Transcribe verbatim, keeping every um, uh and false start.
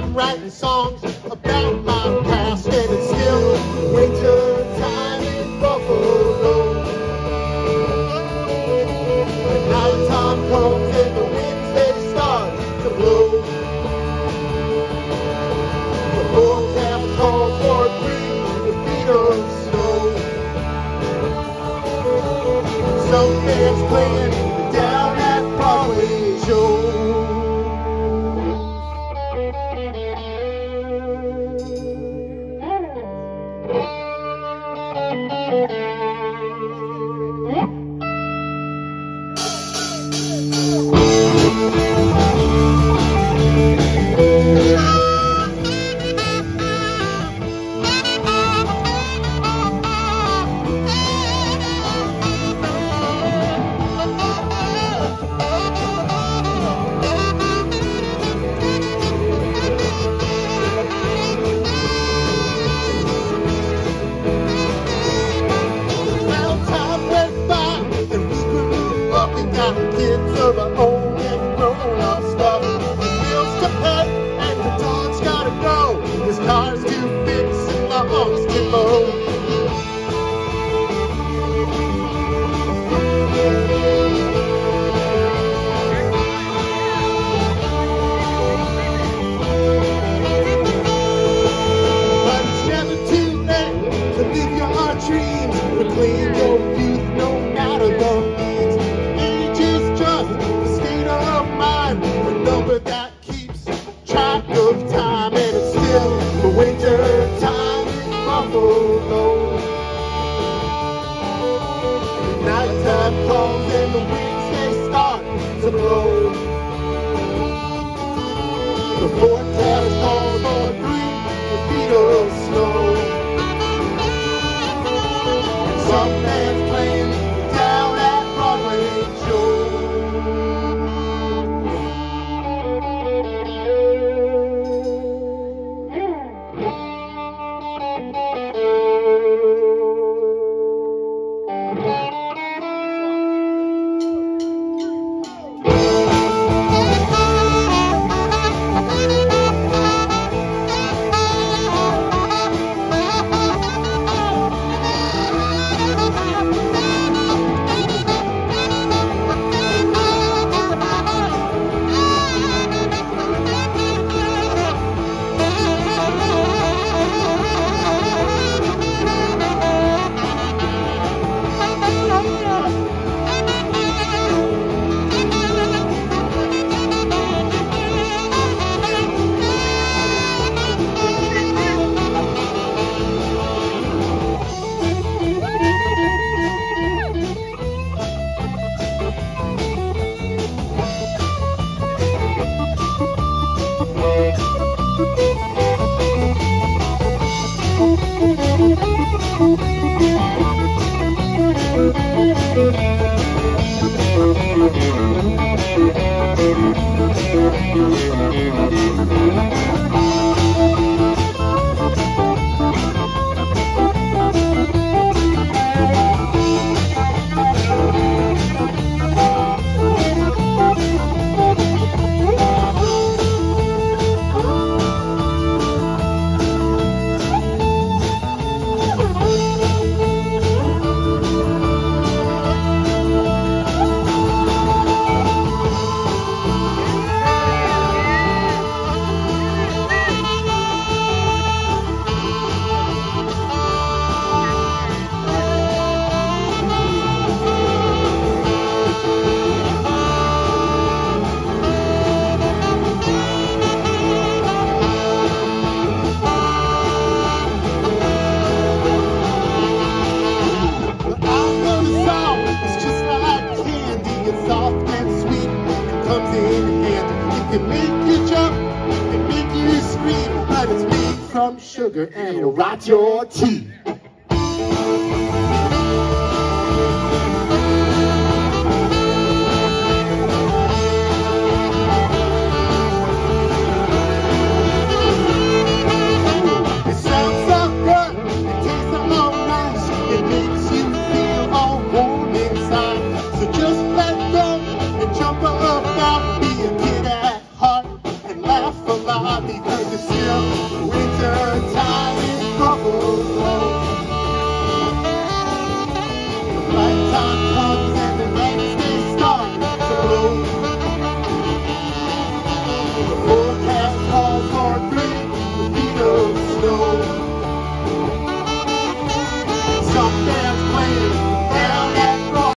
I'm writing songs about my past, and it's still winter time in Buffalo. And nighttime comes and the winds they start to blow. The forecast calls for three feet of snow. Some bands playing down at Broadway show. Kids of our own and grown-up stuff. Bills to pay and the dog's gotta go. There's cars to fix and lawns to mow. But it's never too late to live your dreams, reclaim your youth no matter the means. That keeps track of time, and it's still the winter time in Buffalo. Nighttime comes and the winds they start to blow. The forecast calls for three feet of snow. And some man's playing down at Broadway show. It make you jump, it make you scream, but it's made from sugar and it'll rot your teeth.